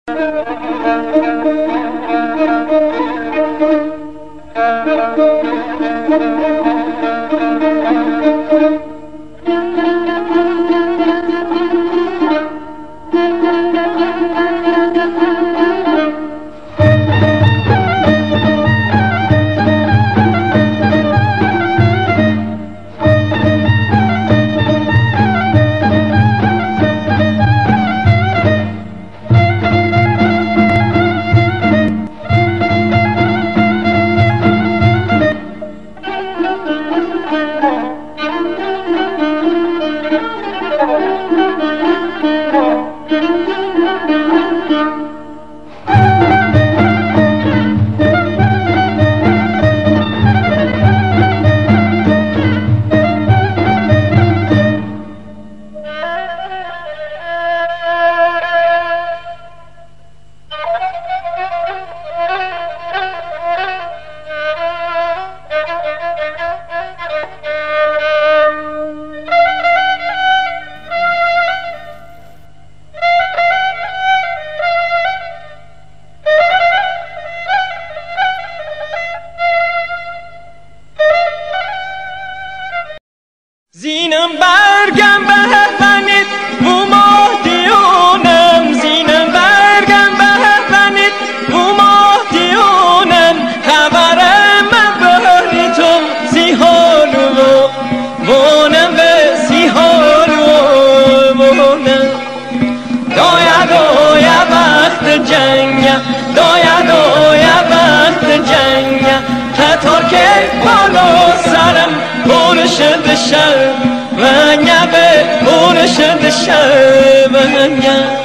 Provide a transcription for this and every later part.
زینم برگم بهونید بو مهدیونم، زینم برگم بهونید بو مهدیونم، خبرم بهری تو زیهالو بونم به زیهالو بونم. دایا دایا وقت جنگ، دایا دایا وقت جنگ، قطار که بالا سرم پولشد شب و نبه پولشد شب و نبه.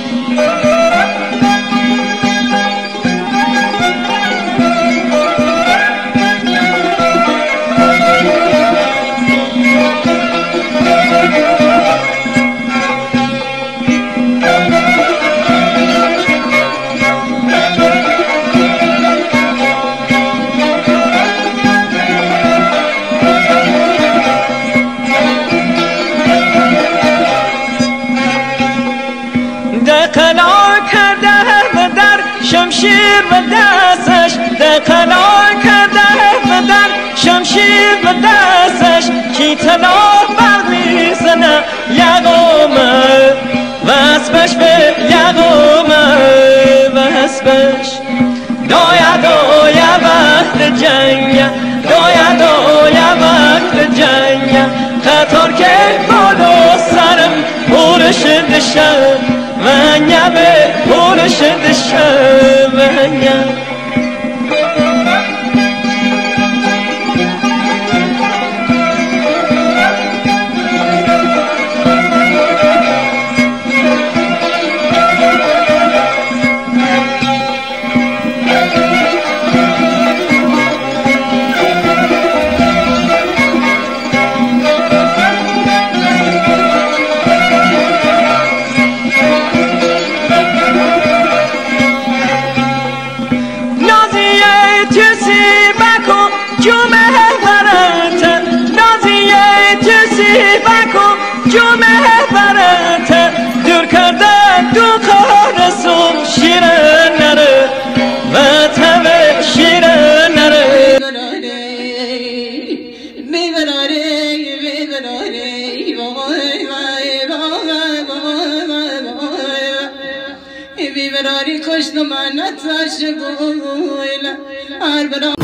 دقلا کرده و در شمشیر و دستش، دقلا کرده و در شمشیر و دستش، کی تلا برمیزنه یقومه و اسبش به یقومه و اسبش. دایا دایا وقت جنگ، دایا دایا وقت جنگ، قطار که بالا سرم پولشد شب و نبه پولشد شب و نبه. جمعه برات دور کرده دو کارسو شیرن نره و تبه شیرن نره. بیبراری کشت و منت عاشقویل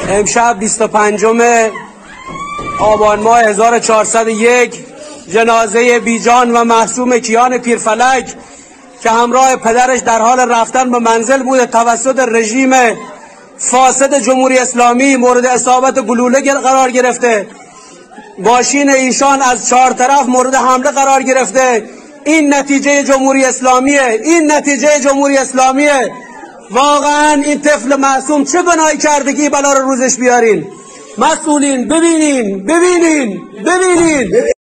امشب 25 آبان ماه 1401 جنازه بیجان و معصوم کیان پیرفلک که همراه پدرش در حال رفتن به منزل بوده توسط رژیم فاسد جمهوری اسلامی مورد اصابت گلوله قرار گرفته. ماشین ایشان از 4 طرف مورد حمله قرار گرفته. این نتیجه جمهوری اسلامیه، این نتیجه جمهوری اسلامیه. واقعا این طفل معصوم چه گناهی کرده که این بلا رو روزش بیارین؟ مسئولین ببینین ببینین ببینین.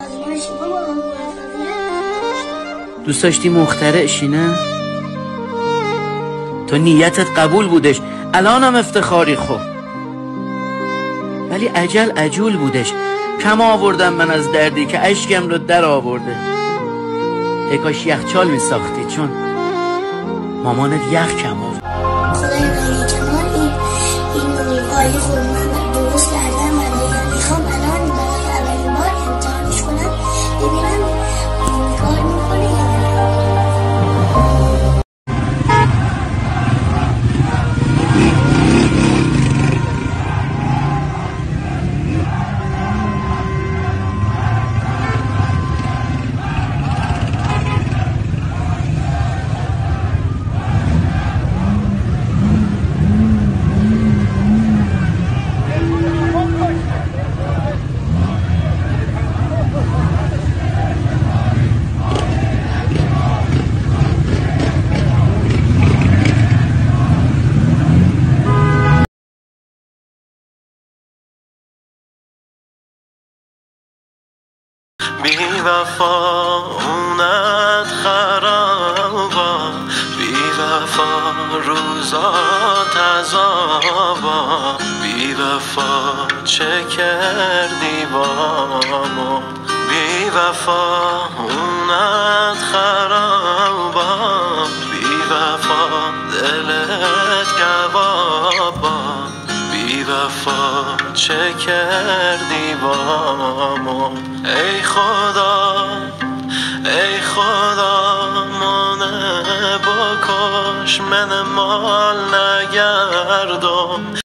دوست داشتی مخترع شی نه؟ تو نیتت قبول بودش، الانم افتخاری خب، ولی عجل عجول بودش. کم آوردم من از دردی که اشکم رو در آورده. ای کاش یخچال می ساختی چون مامانت یخ کم آورد. خدای غنی کمال این آیه قرآن درست کردم برای میخوام الان برای اولین بار امتحانش کنم ببینم کار میکنه یا نه. بی وفا اونت خرابا، بی وفا روزات عذابا، بی وفا چه کردی بامو، بی وفا اونت خرابا، بی وفا دلت کبابا، بی وفا چه کردی بامو. ای خدا ای خدا منه بکش من مال نگردم.